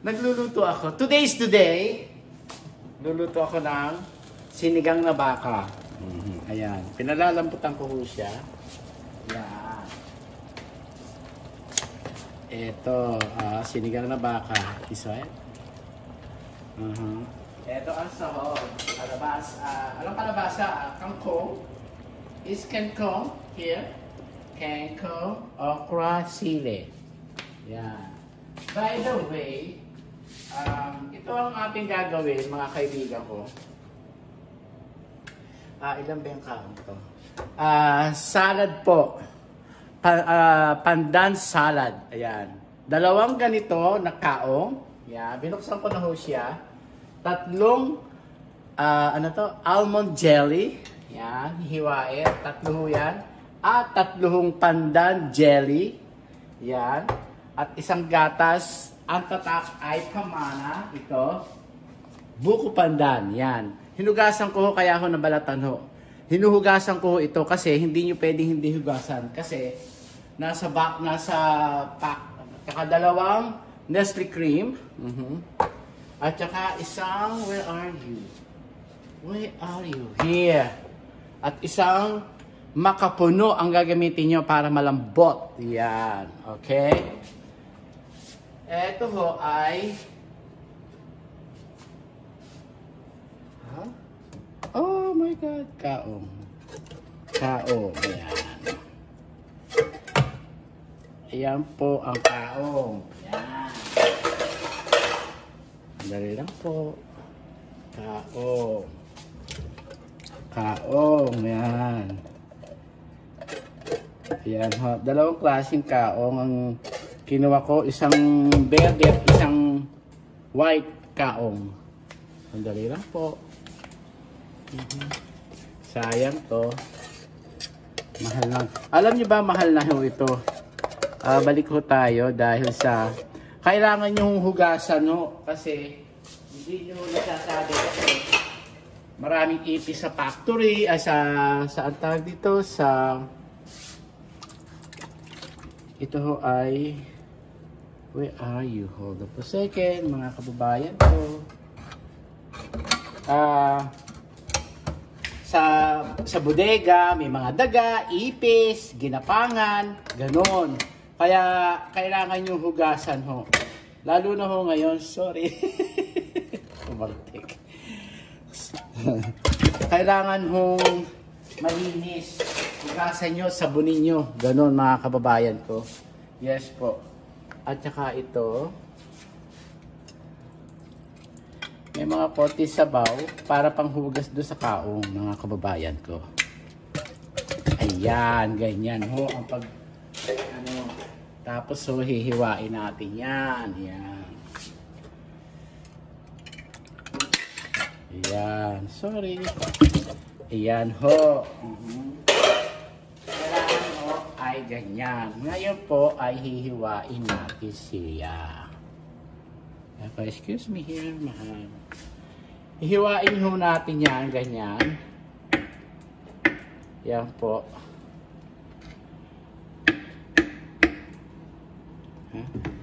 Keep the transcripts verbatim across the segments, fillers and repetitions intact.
Nagluluto ako. Today's today. Luluto ako ng sinigang na baka. Mm-hmm. Ayan. Pinalalamputan ko ho siya. Ayan. Ito, uh, sinigang na baka. This one. Uh-huh. Ito ang sahog. Kalabas. Uh, anong kalabasa? Uh, kangkong. Is kangkong. Here. Kangkong. Okra. Sili. Ayan. By the way, um, ito ang ating gagawin, mga kaibigan ko. Ah, ilan ba yung kaon to? Ah, salad po. Pa, uh, pandan salad. Ayan. Dalawang ganito na kaong. Ayan. Binuksan ko na ho siya. Tatlong, uh, ano to? Almond jelly. Ayan. Hihiwain. Tatlo ho yan. At tatlong pandan jelly. Ayan. At isang gatas, ang tatak ay pamana, ito, buko pandan, yan. Hinugasan ko ho, kaya ako nabalatan ho. Hinuhugasan ko ho ito kasi hindi nyo pwedeng hindi hugasan. Kasi nasa back, nasa pack, kakadalawang Nestle cream, uh-huh. At saka isang, where are you? Where are you? Here. At isang makapuno ang gagamitin nyo para malambot. Yan, okay? Ito ho ay huh? Oh my God, kaong. Kaong, ayan. Ayan po ang kaong. Ayan. Dali lang po. Kaong. Kaong, ayan. Ayan ho, dalawang klaseng kaong ang kinuha ko, isang verde at isang white kaong. Sandali lang po. Mm-hmm. Sayang to. Mahal lang. Alam niyo ba, mahal na ho ito. Uh, balik ho tayo dahil sa kailangan nyo hugasan ho. Kasi hindi nyo nasasabi kasi maraming ipis sa factory. Uh, sa, sa ang tawag dito, sa ito ho ay where are you? Hold up a second, mga kababayan ko. Ah, uh, sa sa bodega may mga daga, ipis, ginapangan, ganon. Kaya kailangan yung hugasan ho. Lalo na ho ngayon, sorry. Kumartik. Kailangan hong malinis. Hugasan nyo, sabunin nyo. Ganon mga kababayan ko. Yes po. At saka ito, may mga konti sabaw para panghugas doon sa kaong, mga kababayan ko. Ayan, ganyan ho ang pag, ano, tapos ho, hihiwain natin yan. Ayan. Ayan, sorry. Ayan ho. Uh-huh. Ay ganyan. Ngayon po ay hihiwain natin siya. Excuse me here, mahal. Hihiwain ho natin yan, ganyan. Yan po. Ha?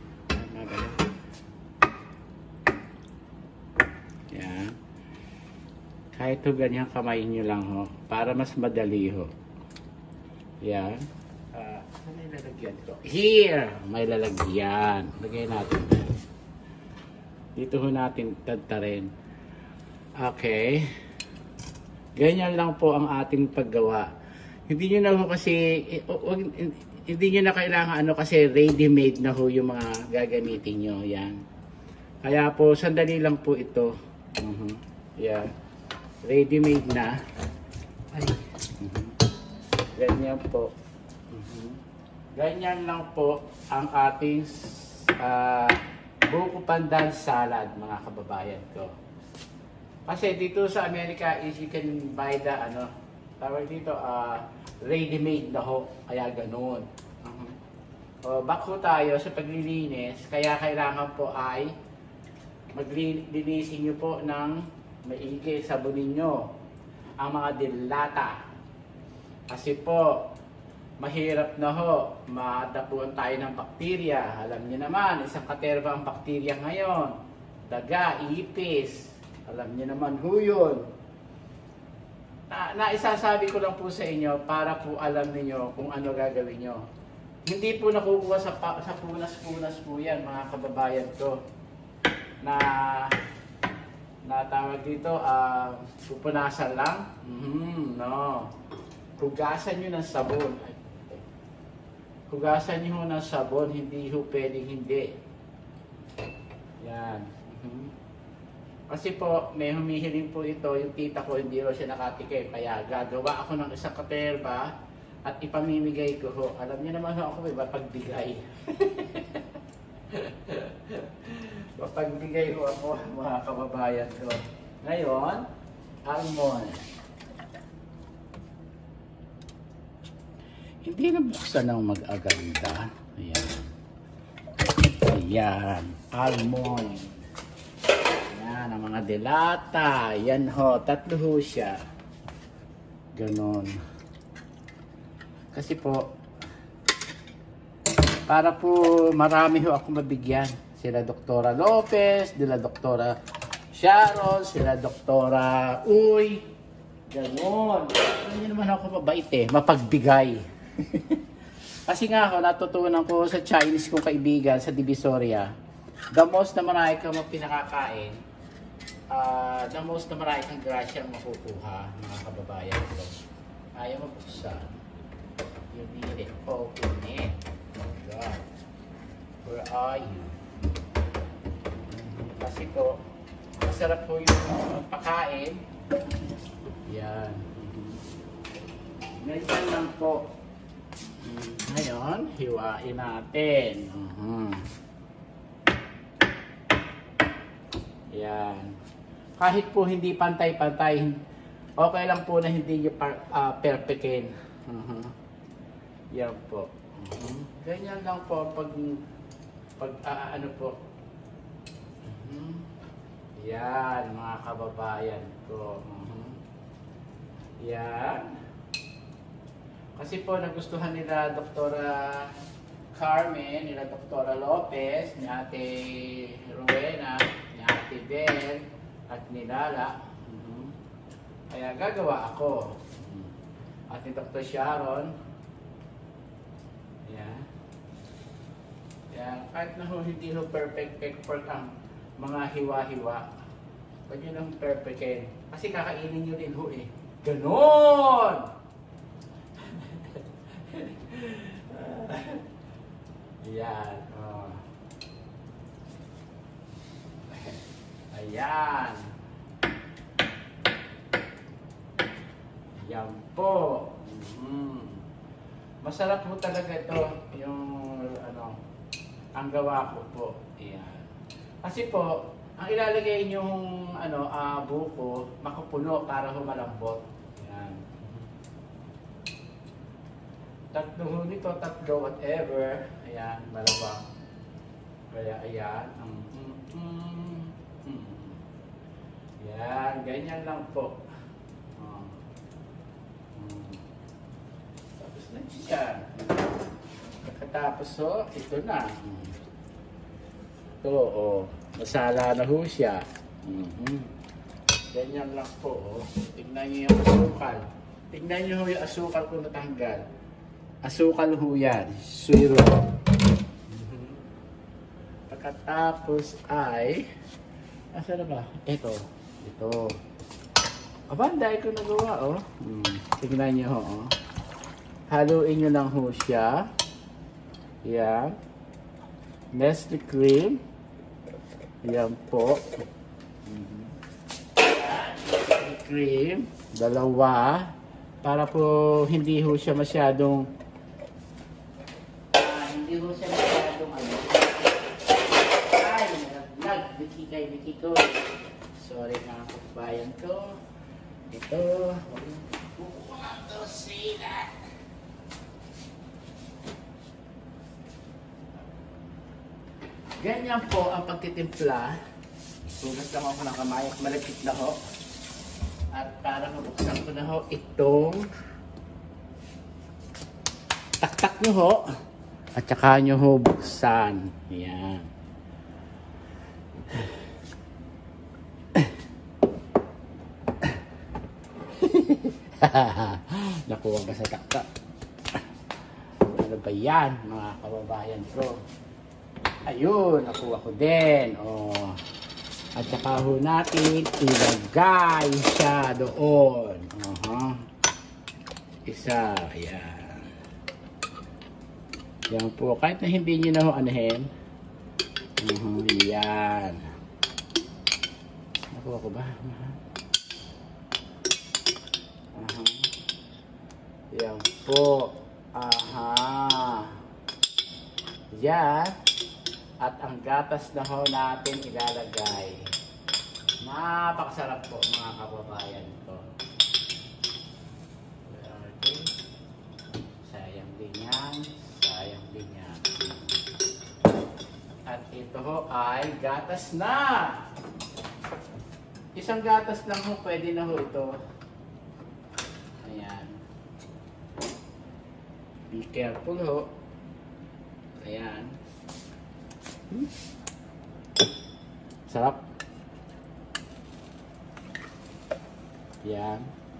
Yan. Kahit ho ganyan kamay nyo lang ho. Para mas madali ho. Yan. Uh, saan may lalagyan ko? Here! May lalagyan. Lagay natin. Dito ho natin tadtarin. Okay. Ganyan lang po ang ating paggawa. Hindi nyo na ho kasi, hindi nyo na kailangan ano kasi ready-made na ho yung mga gagamitin nyo. Yan. Kaya po, sandali lang po ito. Uh-huh. Yan. Ready-made na. Ay. Uh-huh. Ganyan po. Uh-huh. Ganyan lang po ang ating uh, buko pandan salad, mga kababayan ko. Kasi dito sa Amerika is you can buy the ano, tawag dito uh, ready-made na ho, kaya ganoon. Uh-huh. O, back ho tayo sa paglilinis, kaya kailangan po ay maglinisin nyo po ng maigi, sabunin nyo ang mga dilata. Kasi po, mahirap na ho, madapuan tayo ng bakterya. Alam niyo naman, isang katerba ang bakterya ngayon. Daga, ipis. Alam niyo naman ho yun. Na, naisasabi ko lang po sa inyo para po alam niyo kung ano gagawin nyo. Hindi po nakukuha sa, sa punas-punas po yan, mga kababayan ko. Na, na tawag dito, uh, pupunasan lang. Mm-hmm, no. Hugasan nyo ng sabon. Hugasan nyo ng sabon, hindi ho pwedeng hindi. Yan. Mm-hmm. Kasi po, may humihiling po ito, yung tita ko, hindi ro siya nakatikim. Kaya gagawa ako ng isang katerba at ipamimigay ko ho. Alam niyo naman ho ako, may mapagbigay. Mapagbigay ho ako, mga kababayan ko. Ngayon, almond. Hindi na buksan ng mag-aganda. Ayan. Ayan, almond. Yan, ang mga delata. Yan ho, tatlo ho siya. Ganon. Kasi po, para po marami ho ako mabigyan. Sila Doktora Lopez, sila Doktora Sharon, sila Doktora Uy. Ganon. Hindi naman ako mabait eh, mapagbigay. Kasi nga ho, natutunan ko sa Chinese kong kaibigan sa Divisoria, the most na marami kang pinakakain, Uh, the most na marami kang grasyang makukuha, mga kababayan ko. Ayaw mabuksan. You need it. Open it. Oh God. Where are you? Kasi po, masarap po yung pakain. Yan. Ganyan lang po. Ngayon, hiwain natin. Uh-huh. Yan. Kahit po hindi pantay-pantay, okay lang po na hindi nyo uh, perfectin. Uh-huh. Yan po. Uh-huh. Ganyan lang po pag, pag uh, ano po. Uh-huh. Yan, mga kababayan ko. Uh-huh. Yan. Kasi po nagustuhan nila Doktora Carmen, nila Doktora Lopez, ni Ate Rowena, ni Ate Bel, at ni Lala. Mm-hmm. Kaya gagawa ako. Mm-hmm. At ni Doktor Sharon. Yan. Yan. Kahit na ho, hindi ho perfect perfect ang mga hiwa-hiwa. Huwag nyo nang perfectin. Kasi kakainin nyo din ho eh. Ganon! Yan. Oh. Ayan. Yan po. Mm-hmm. Masarap po talaga ito. Yung ano, ang gawa ko po. Ayan. Kasi po, ang ilalagay yung ano, uh, buko, makupuno para humalambot. Ayan. Tatlo nito, tatlo, whatever. Ayan, malabang. Kaya ayan. Mm-hmm. Yan, ganyan lang po. Oh. Hmm. Tapos na siya. Pagkatapos so, ito na. Ito, oh. Masala na ho siya. Mm-hmm. Ganyan lang po, oh. Tignan niyo yung asukal. Tignan niyo ho yung asukal kung natanggal. Asukal ho yan. Suiro. Mm-hmm. Pagkatapos ay, asa na ba? Ito. Ito. Aba, dahil ko nagawa, oh. Hmm. Tignan nyo, oh. Haluin nyo lang ho siya. Yan. Nestle cream. Yan po. Mm-hmm. Nestle cream. Dalawa. Para po hindi ho siya masyadong ah, hindi ho siya masyadong ano. Ay, nag-vlog. Biki kay Biki ko. Sorry mga kabayan ko. Ito. Want to see that? Ganyan po ang pagtitimpla. Tugas lang ako ng kamay at malapit na ho. At para mabuksan ko na ho itong itaktak nyo ho. At saka nyo ho buksan. Yan. Nakuha ba sa taktak? Ano ba yan, mga kababayan ko? Ayun, nakuha ko din. Oh. At saka ho natin ilagay siya doon. Uh-huh. Isa. Yan. Yan po. Kahit na hindi nyo na ho anahin. Uh-huh. Yan. Nakuha ko ba? Uh-huh. Uh-huh. Yan po. Aha. Yan. At ang gatas na ho natin ilalagay. Napakasarap po mga kababayan ko. Okay. Sayang din yan. Sayang din yan. At ito ho ay gatas na. Isang gatas lang ho. Pwede na ho ito. Ayan. Be careful ho. Ayan. Hmm. Sarap. Yan.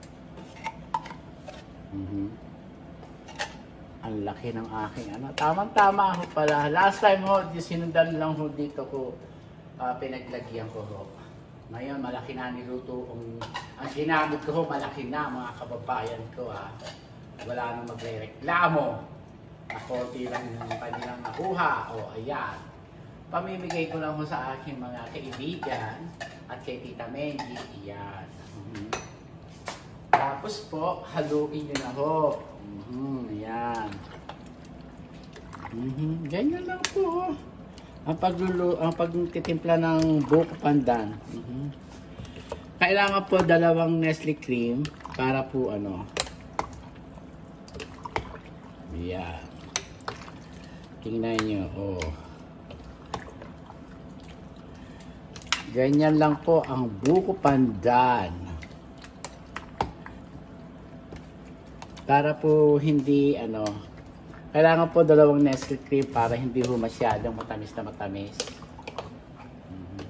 Mm-hmm. Ang laki ng aking ano. Tamang-tama ho pala. Last time ho, sinundan lang ho dito ko uh, pinaglagyan ko ho. Ngayon, malaki na niluto. Ang, ang ginamit ko ho, malaki na mga kababayan ko ha. Wala nang magre-reklamo. Konti lang yung kanilang nakuha. O, ayan. Pamimigay ko lang ho sa aking mga kaibigan at kay Tita Mendy. Iyan. Mm-hmm. Tapos po, haluin nyo na ho. Mm-hmm. Ayan. Mm-hmm. Ganyan lang po. Ang paglulu, ang pagtitimpla ng buko pandan. Mm-hmm. Kailangan po dalawang Nestle cream para po ano. Ayan. Tingnan nyo. Oh. Ganyan lang po ang buko pandan. Para po hindi ano, kailangan po dalawang Nestle cream para hindi po masyadong matamis na matamis. Mm-hmm.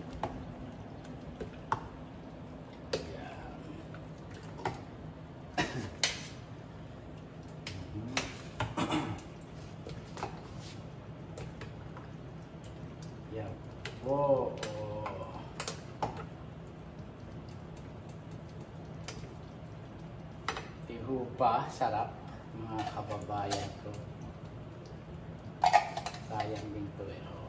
Yeah. Yeah. Whoa. Pa, sarap mga kababayan ko. Sayang din to eh. Oh.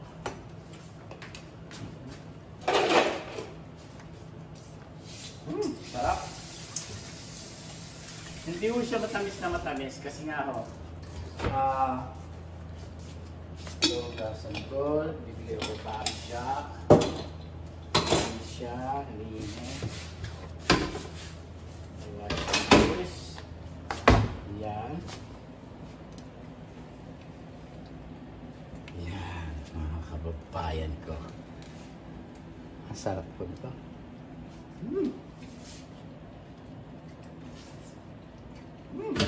Mm, sarap. Hindi ko siya matamis na matamis kasi nga ho. Ah, so, gasangkol, bibili ko pa siya. Siya, linis. Yan. Yan, mga kababayan ko. Ang sarap po ito. Mm. Mm.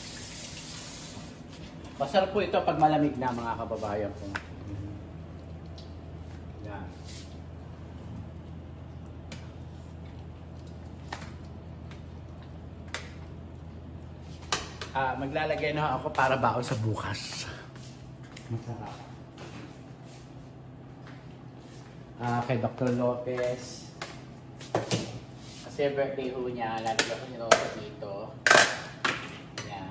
Masarap po ito pag malamig na mga kababayan ko. Mm. Yan. Uh, maglalagay na ako para baon sa bukas. Masarap. Uh, kay Doctor Lopez. Kasi birthday ho niya. Lalagay ko niya ako dito. Yan.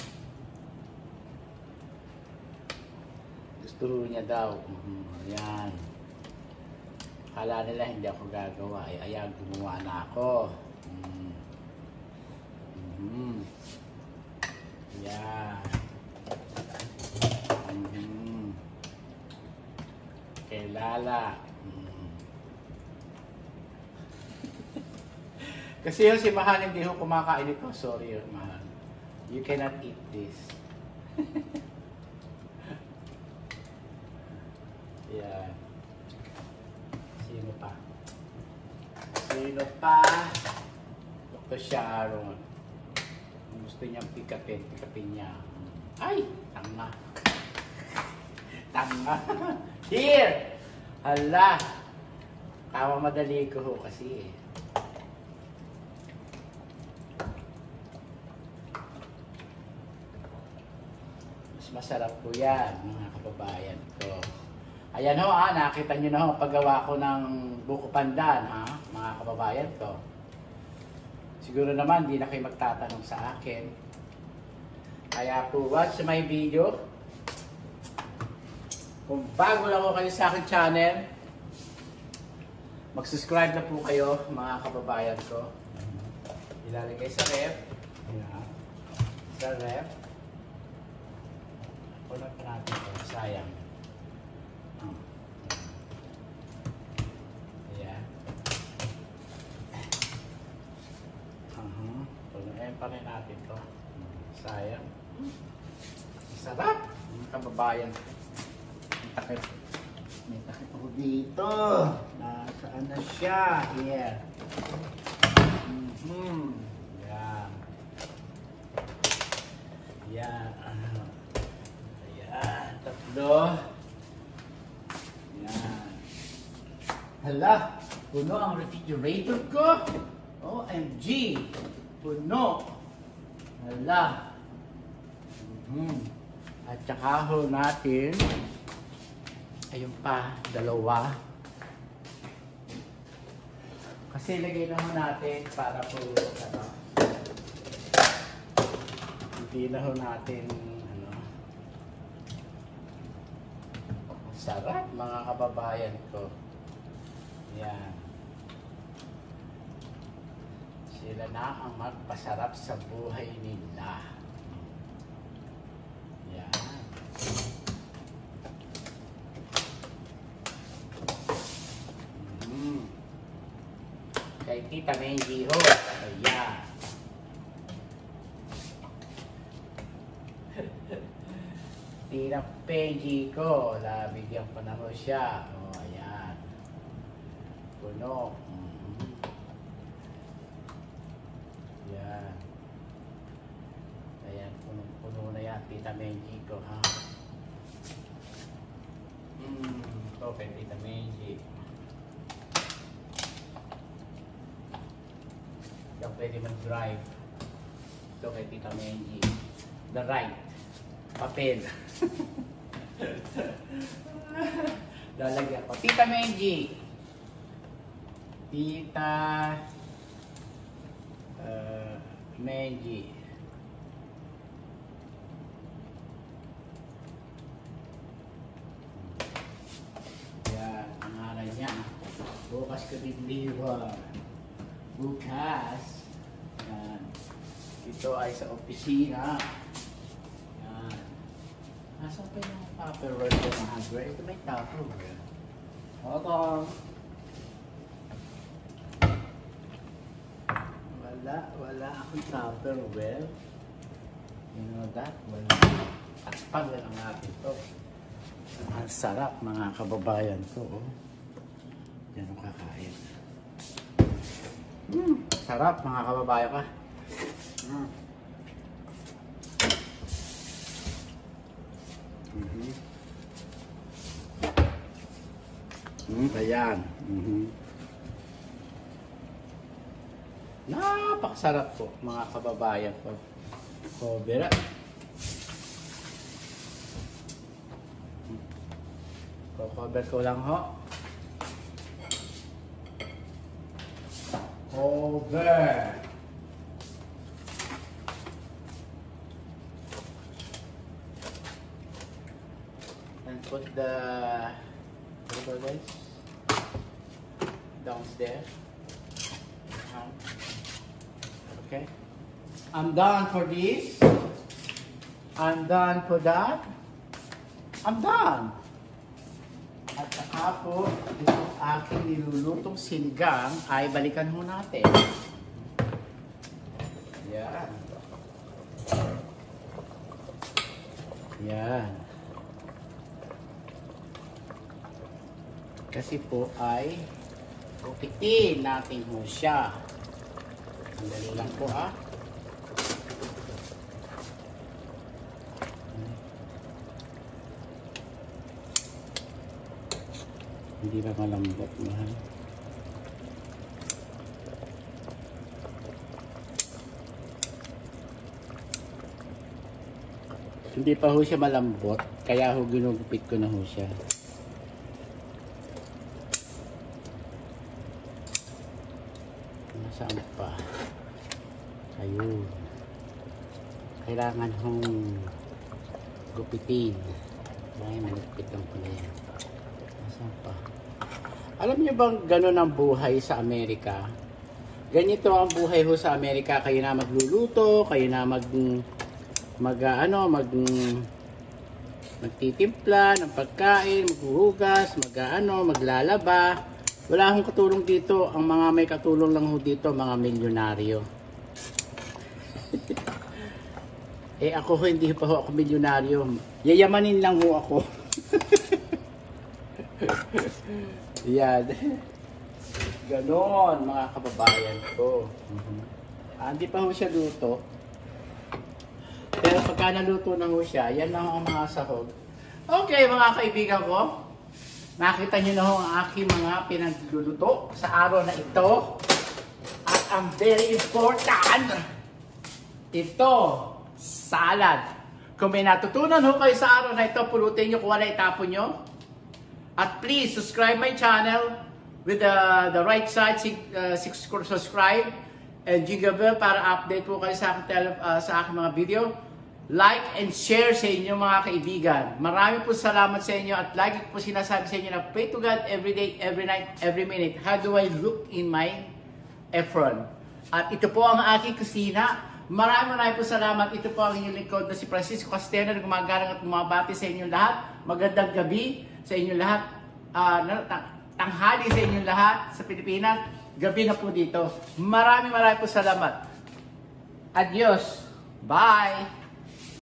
Gusto ho niya daw. Uh-huh. Yan. Akala nila hindi ako gagawa. Ay, ayan, gumawa na ako. Mm. Mm-hmm. Yeah. Mm-hmm. Kay Lala. Mm. Kasi yung si Mahal hindi ho kumakain ito. Sorry yun, Mahal. You cannot eat this. Yeah. Sino pa? Sino pa? Doctor Sharon. Gusto niyang pikatin, pikatin niya. Ay, tanga. Tanga. Here! Hala. Kawa madali ko ho kasi eh. Mas masarap po yan, mga kababayan ko. Ayan ho, ah, nakita nyo na ho paggawa ko ng buko pandan, ha, mga kababayan ko. Siguro naman, di na kayo magtatanong sa akin. Kaya po, watch my video. Kung bago lang ko kayo sa aking channel, mag-subscribe na po kayo, mga kababayan ko. Ilalagay sa ref. Ayan. Sa ref. Punan pa natin ito. Sayang. Ayan. Uh-huh. Punan pa rin natin ito. Sayang. Sarap. Mga kababayan. May takip. May takip ako dito. Nasaan na siya? Here. Mm-hmm. Yan. Yan. Ayan. Tatlo. Yan. Hala. Puno ang refrigerator ko. O M G. Puno. Hala. Hmm. At saka ho natin, ayun pa, dalawa. Kasi lagay na ho natin para po, ano, hindi na ho natin, ano, sarap mga kababayan ko. Yan. Sila na ang magpasarap sa buhay nila. Yan. Mm. Kay Tita Menji ho. Ayan. Tita Menji ko. Labigyan ko na ho siya. O, ayan. Puno. Mm. Yan. Ayan, punong-puno na yan, Tita Menji ko, ha? Hmm, ito kay Tita Menji. Hindi ako pwede mag-drive. Ito kay Tita Menji. The right. Papel. Lalagyan ko. Tita Menji. Tita uh, Menji. Bukas ka digliwa. Bukas. Yan. Ito ay sa opisina. Yan. Nasaan pa yung paperwork ko na hardware? Ito may paperwork. Hold Wala. Wala akong paperwork. You know that? Wala. Takpan na lang natin ito. Ang sarap mga kababayan ko. Oh. Yan ang kakain. Mm, sarap mga kababayan ka. Mm. Mm-hmm. Mm, ayan. Mm-hmm. Napakasarap po mga kababayan ko. Kobera. Cover ko lang ho. Over. And put the what guys downstairs. Okay. I'm done for this. I'm done for that. I'm done. At saka po, itong aking nilulutong sinigang ay balikan mo natin. Yan. Yan. Kasi po ay upitin natin mo siya. Ang dali lang po ah. Hindi pa malambot, mahal. Hindi pa ho siya malambot, kaya ho ginugupit ko na ho siya. Nasaan pa? Ayun. Kailangan hong gupitin. Ay, malupit lang pala yan. Nasaan pa? Alam niyo bang gano'n ang buhay sa Amerika? Ganito ang buhay ho sa Amerika. Kayo na magluluto, kayo na mag... mag ano, mag magtitimpla ng pagkain, maghuhugas, mag ano, maglalaba. Wala akong katulong dito. Ang mga may katulong lang ho dito, mga milyonaryo. Eh ako ho, hindi pa ho ako milyonaryo. Yayamanin lang ho ako. Yan. Ganon, mga kababayan ko. Ah, hindi pa ho siya luto. Pero pagka naluto na ho siya, yan lang ang mga sahog. Okay, mga kaibigan ko. Nakita nyo na ho ang aking mga pinagluluto sa araw na ito. At ang very important, ito, salad. Kung may natutunan ho kayo sa araw na ito, pulutin nyo kung wala itapon nyo. At please, subscribe my channel with the, the right side, uh, subscribe. And jingle bell para update po kayo sa aking, tele, uh, sa aking mga video. Like and share sa inyo mga kaibigan. Marami po salamat sa inyo at lagi po sinasabi sa inyo na pray to God every day, every night, every minute. How do I look in my apron? At ito po ang aking kusina. Maraming maraming po salamat. Ito po ang inyong lingkod na si Francisco Castena na gumagalang at bumabati sa inyong lahat. Magandang gabi sa inyong lahat. Uh, tanghali sa inyong lahat sa Pilipinas. Gabi na po dito. Maraming maraming po salamat. Adios. Bye.